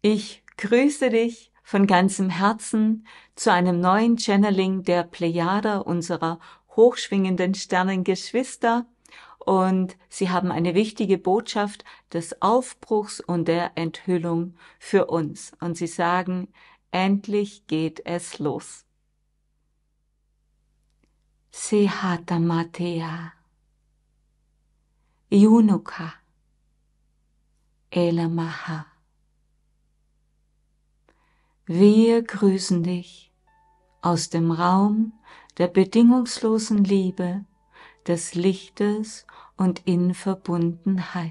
Ich grüße dich von ganzem Herzen zu einem neuen Channeling der Plejada, unserer hochschwingenden Sternengeschwister. Und sie haben eine wichtige Botschaft des Aufbruchs und der Enthüllung für uns. Und sie sagen, endlich geht es los. Sehata Matea Yunuka Elamaha. Wir grüßen dich aus dem Raum der bedingungslosen Liebe, des Lichtes und in Verbundenheit.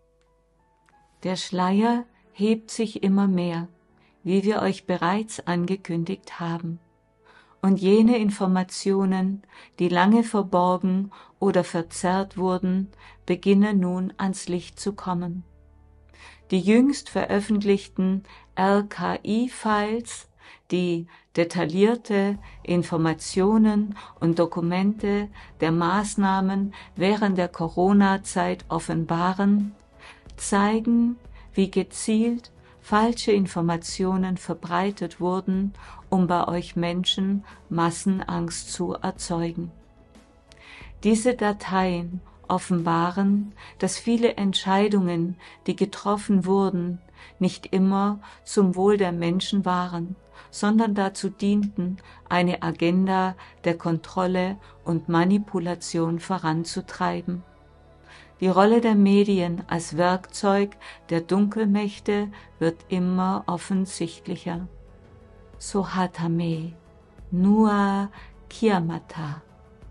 Der Schleier hebt sich immer mehr, wie wir euch bereits angekündigt haben. Und jene Informationen, die lange verborgen oder verzerrt wurden, beginnen nun ans Licht zu kommen. Die jüngst veröffentlichten RKI-Files, die detaillierte Informationen und Dokumente der Maßnahmen während der Corona-Zeit offenbaren, zeigen, wie gezielt falsche Informationen verbreitet wurden, um bei euch Menschen Massenangst zu erzeugen. Diese Dateien offenbaren, dass viele Entscheidungen, die getroffen wurden, nicht immer zum Wohl der Menschen waren, sondern dazu dienten, eine Agenda der Kontrolle und Manipulation voranzutreiben. Die Rolle der Medien als Werkzeug der Dunkelmächte wird immer offensichtlicher. Sohatame, Nua Kiamata.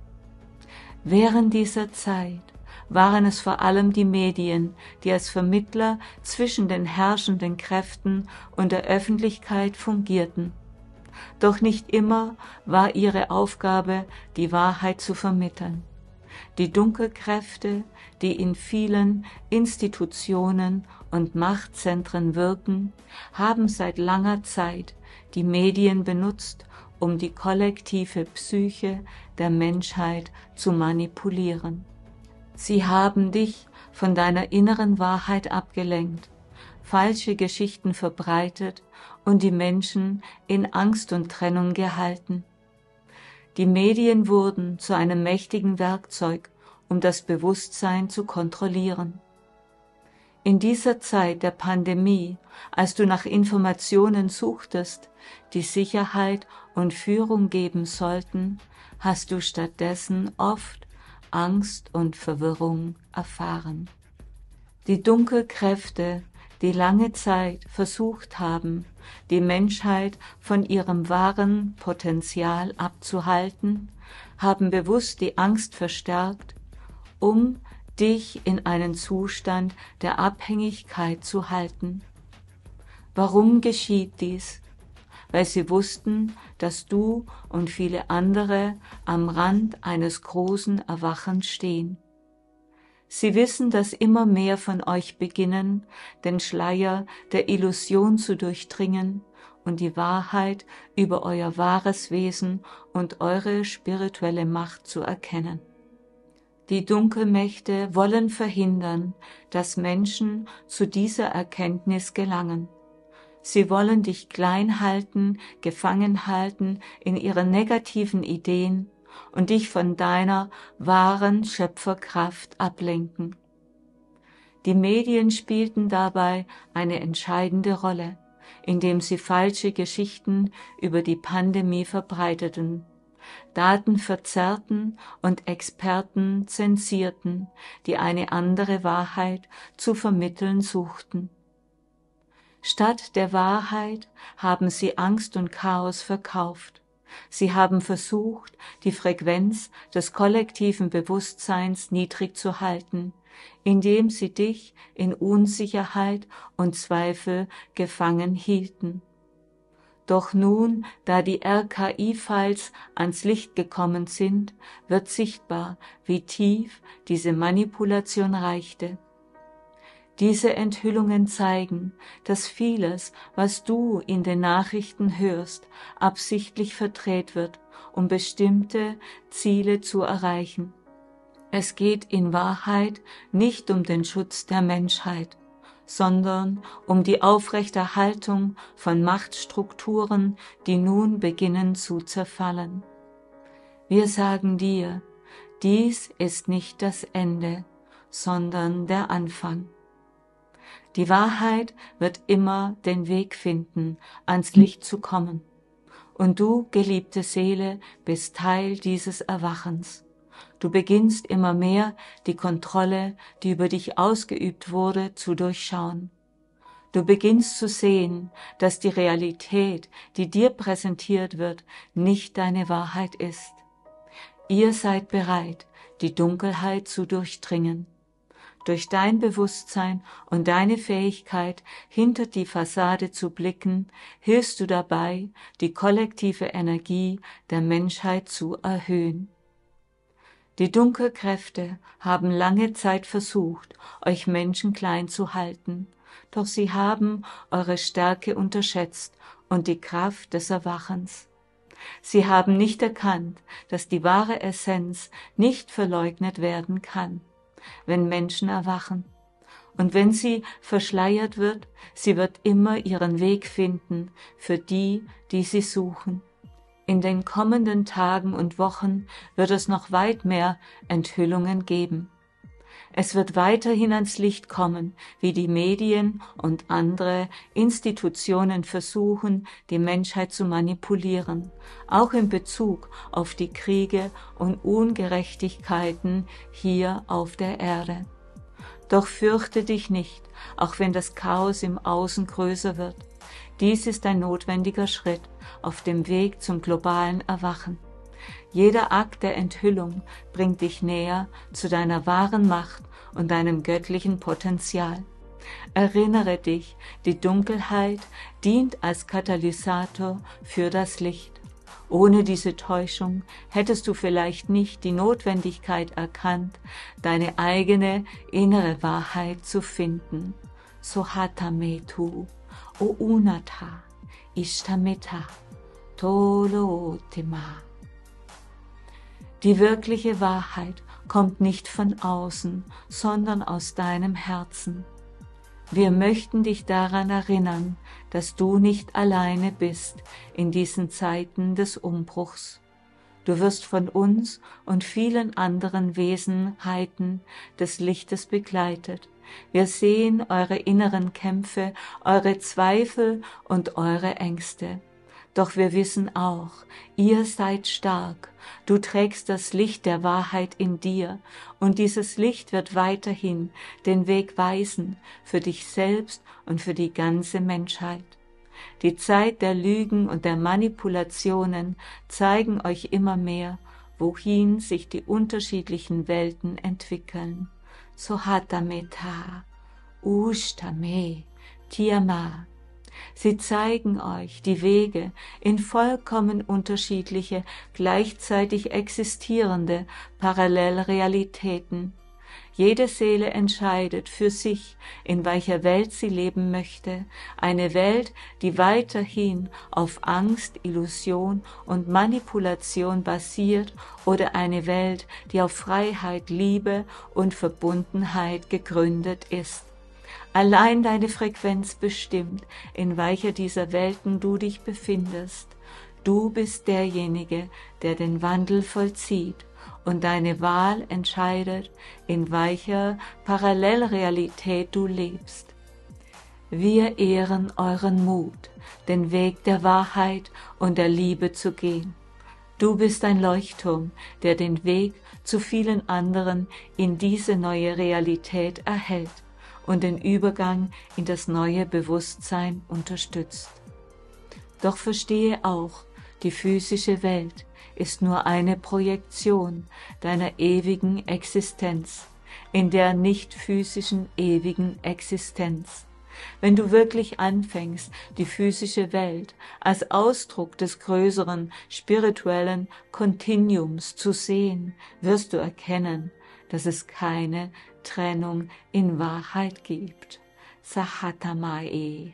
Während dieser Zeit waren es vor allem die Medien, die als Vermittler zwischen den herrschenden Kräften und der Öffentlichkeit fungierten. Doch nicht immer war ihre Aufgabe, die Wahrheit zu vermitteln. Die Dunkelkräfte, die in vielen Institutionen und Machtzentren wirken, haben seit langer Zeit die Medien benutzt, um die kollektive Psyche der Menschheit zu manipulieren. Sie haben dich von deiner inneren Wahrheit abgelenkt, falsche Geschichten verbreitet und die Menschen in Angst und Trennung gehalten. Die Medien wurden zu einem mächtigen Werkzeug, um das Bewusstsein zu kontrollieren. In dieser Zeit der Pandemie, als du nach Informationen suchtest, die Sicherheit und Führung geben sollten, hast du stattdessen oft Angst und Verwirrung erfahren. Die Dunkelkräfte, die lange Zeit versucht haben, die Menschheit von ihrem wahren Potenzial abzuhalten, haben bewusst die Angst verstärkt, um dich in einen Zustand der Abhängigkeit zu halten. Warum geschieht dies? Weil sie wussten, dass du und viele andere am Rand eines großen Erwachens stehen. Sie wissen, dass immer mehr von euch beginnen, den Schleier der Illusion zu durchdringen und die Wahrheit über euer wahres Wesen und eure spirituelle Macht zu erkennen. Die Dunkelmächte wollen verhindern, dass Menschen zu dieser Erkenntnis gelangen. Sie wollen dich klein halten, gefangen halten in ihren negativen Ideen und dich von deiner wahren Schöpferkraft ablenken. Die Medien spielten dabei eine entscheidende Rolle, indem sie falsche Geschichten über die Pandemie verbreiteten, Daten verzerrten und Experten zensierten, die eine andere Wahrheit zu vermitteln suchten. Statt der Wahrheit haben sie Angst und Chaos verkauft. Sie haben versucht, die Frequenz des kollektiven Bewusstseins niedrig zu halten, indem sie dich in Unsicherheit und Zweifel gefangen hielten. Doch nun, da die RKI-Files ans Licht gekommen sind, wird sichtbar, wie tief diese Manipulation reichte. Diese Enthüllungen zeigen, dass vieles, was du in den Nachrichten hörst, absichtlich verdreht wird, um bestimmte Ziele zu erreichen. Es geht in Wahrheit nicht um den Schutz der Menschheit, sondern um die Aufrechterhaltung von Machtstrukturen, die nun beginnen zu zerfallen. Wir sagen dir, dies ist nicht das Ende, sondern der Anfang. Die Wahrheit wird immer den Weg finden, ans Licht zu kommen. Und du, geliebte Seele, bist Teil dieses Erwachens. Du beginnst immer mehr die Kontrolle, die über dich ausgeübt wurde, zu durchschauen. Du beginnst zu sehen, dass die Realität, die dir präsentiert wird, nicht deine Wahrheit ist. Ihr seid bereit, die Dunkelheit zu durchdringen. Durch dein Bewusstsein und deine Fähigkeit, hinter die Fassade zu blicken, hilfst du dabei, die kollektive Energie der Menschheit zu erhöhen. Die Dunkelkräfte haben lange Zeit versucht, euch Menschen klein zu halten, doch sie haben eure Stärke unterschätzt und die Kraft des Erwachens. Sie haben nicht erkannt, dass die wahre Essenz nicht verleugnet werden kann, wenn Menschen erwachen. Und wenn sie verschleiert wird, sie wird immer ihren Weg finden für die, die sie suchen. In den kommenden Tagen und Wochen wird es noch weit mehr Enthüllungen geben. Es wird weiterhin ans Licht kommen, wie die Medien und andere Institutionen versuchen, die Menschheit zu manipulieren, auch in Bezug auf die Kriege und Ungerechtigkeiten hier auf der Erde. Doch fürchte dich nicht, auch wenn das Chaos im Außen größer wird. Dies ist ein notwendiger Schritt auf dem Weg zum globalen Erwachen. Jeder Akt der Enthüllung bringt dich näher zu deiner wahren Macht und deinem göttlichen Potenzial. Erinnere dich, die Dunkelheit dient als Katalysator für das Licht. Ohne diese Täuschung hättest du vielleicht nicht die Notwendigkeit erkannt, deine eigene innere Wahrheit zu finden. Sohatametu, o Unata, Ishtameta, Tolotema. Die wirkliche Wahrheit kommt nicht von außen, sondern aus deinem Herzen. Wir möchten dich daran erinnern, dass du nicht alleine bist in diesen Zeiten des Umbruchs. Du wirst von uns und vielen anderen Wesenheiten des Lichtes begleitet. Wir sehen eure inneren Kämpfe, eure Zweifel und eure Ängste. Doch wir wissen auch, ihr seid stark. Du trägst das Licht der Wahrheit in dir und dieses Licht wird weiterhin den Weg weisen für dich selbst und für die ganze Menschheit. Die Zeit der Lügen und der Manipulationen zeigen euch immer mehr, wohin sich die unterschiedlichen Welten entwickeln. Sohatameta, Ushtame, Tiama. Sie zeigen euch die Wege in vollkommen unterschiedliche, gleichzeitig existierende Parallelrealitäten. Jede Seele entscheidet für sich, in welcher Welt sie leben möchte, eine Welt, die weiterhin auf Angst, Illusion und Manipulation basiert oder eine Welt, die auf Freiheit, Liebe und Verbundenheit gegründet ist. Allein deine Frequenz bestimmt, in welcher dieser Welten du dich befindest. Du bist derjenige, der den Wandel vollzieht, und deine Wahl entscheidet, in welcher Parallelrealität du lebst. Wir ehren euren Mut, den Weg der Wahrheit und der Liebe zu gehen. Du bist ein Leuchtturm, der den Weg zu vielen anderen in diese neue Realität erhält und den Übergang in das neue Bewusstsein unterstützt. Doch verstehe auch, die physische Welt ist nur eine Projektion deiner ewigen Existenz, in der nicht physischen ewigen Existenz. Wenn du wirklich anfängst, die physische Welt als Ausdruck des größeren spirituellen Kontinuums zu sehen, wirst du erkennen, dass es keine Trennung in Wahrheit gibt. Sahatamae,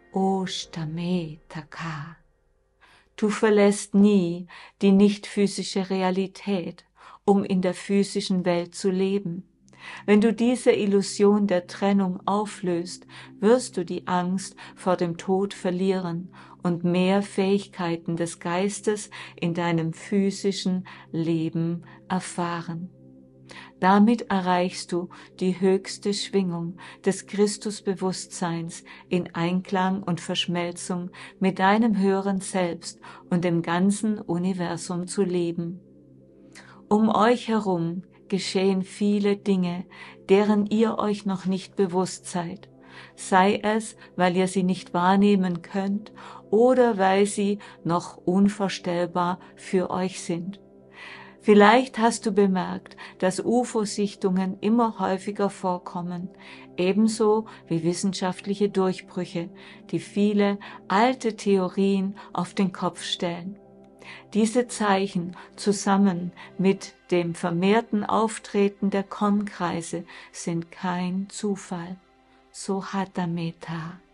Oshtame Taka. Du verlässt nie die nicht physische Realität, um in der physischen Welt zu leben. Wenn du diese Illusion der Trennung auflöst, wirst du die Angst vor dem Tod verlieren und mehr Fähigkeiten des Geistes in deinem physischen Leben erfahren. Damit erreichst du die höchste Schwingung des Christusbewusstseins in Einklang und Verschmelzung mit deinem höheren Selbst und dem ganzen Universum zu leben. Um euch herum geschehen viele Dinge, deren ihr euch noch nicht bewusst seid, sei es, weil ihr sie nicht wahrnehmen könnt oder weil sie noch unvorstellbar für euch sind. Vielleicht hast du bemerkt, dass UFO-Sichtungen immer häufiger vorkommen, ebenso wie wissenschaftliche Durchbrüche, die viele alte Theorien auf den Kopf stellen. Diese Zeichen zusammen mit dem vermehrten Auftreten der Kon-Kreise sind kein Zufall. Sohatameta,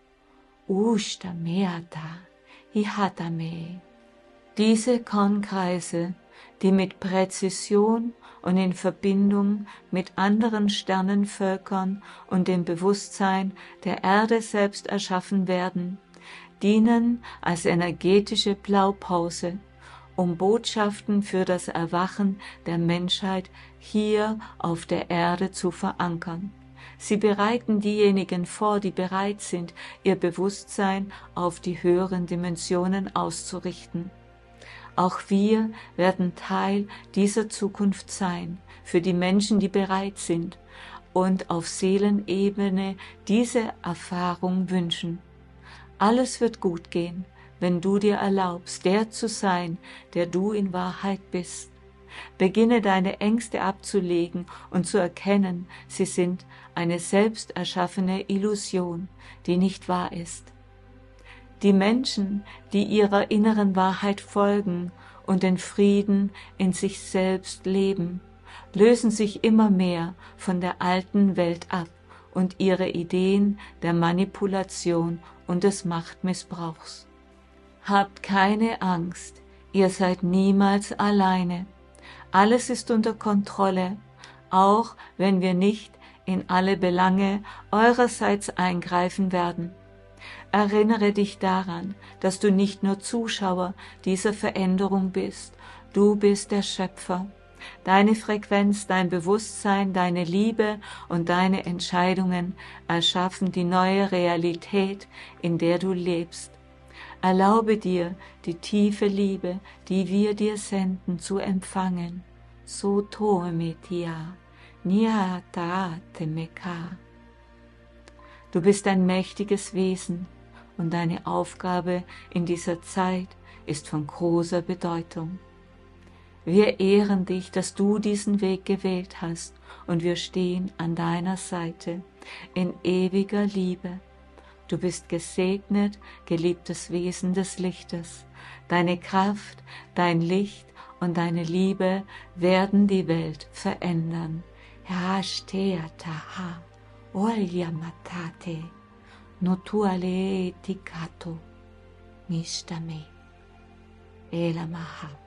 Ushtameata, Hihatame. Diese Kon-Kreise, die mit Präzision und in Verbindung mit anderen Sternenvölkern und dem Bewusstsein der Erde selbst erschaffen werden, dienen als energetische Blaupause, um Botschaften für das Erwachen der Menschheit hier auf der Erde zu verankern. Sie bereiten diejenigen vor, die bereit sind, ihr Bewusstsein auf die höheren Dimensionen auszurichten. Auch wir werden Teil dieser Zukunft sein, für die Menschen, die bereit sind und auf Seelenebene diese Erfahrung wünschen. Alles wird gut gehen, wenn du dir erlaubst, der zu sein, der du in Wahrheit bist. Beginne deine Ängste abzulegen und zu erkennen, sie sind eine selbst erschaffene Illusion, die nicht wahr ist. Die Menschen, die ihrer inneren Wahrheit folgen und den Frieden in sich selbst leben, lösen sich immer mehr von der alten Welt ab und ihre Ideen der Manipulation und des Machtmissbrauchs. Habt keine Angst, ihr seid niemals alleine. Alles ist unter Kontrolle, auch wenn wir nicht in alle Belange eurerseits eingreifen werden. Erinnere dich daran, dass du nicht nur Zuschauer dieser Veränderung bist, du bist der Schöpfer. Deine Frequenz, dein Bewusstsein, deine Liebe und deine Entscheidungen erschaffen die neue Realität, in der du lebst. Erlaube dir, die tiefe Liebe, die wir dir senden, zu empfangen. So toemetia, niataatemeka. Du bist ein mächtiges Wesen und deine Aufgabe in dieser Zeit ist von großer Bedeutung. Wir ehren dich, dass du diesen Weg gewählt hast und wir stehen an deiner Seite in ewiger Liebe. Du bist gesegnet, geliebtes Wesen des Lichtes. Deine Kraft, dein Licht und deine Liebe werden die Welt verändern. Hashtea-taha, Olyamatate, Notuale Tikato, Mishtame, Elamaha.